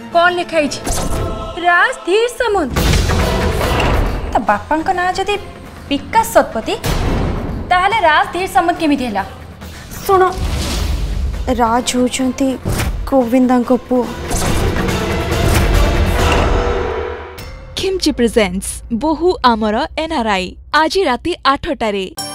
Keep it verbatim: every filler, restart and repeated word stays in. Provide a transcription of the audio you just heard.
कौन लिखाई राज धीर सामंत तो बापा ना जदि विकास शतपथी ताहले राज धीर सामंत केमिति हैला सुनो राज होचंती गोविंदा को पुओ खिमची प्रेजेंट्स बोहू आमरा एन आर आई आज राति आठटारे।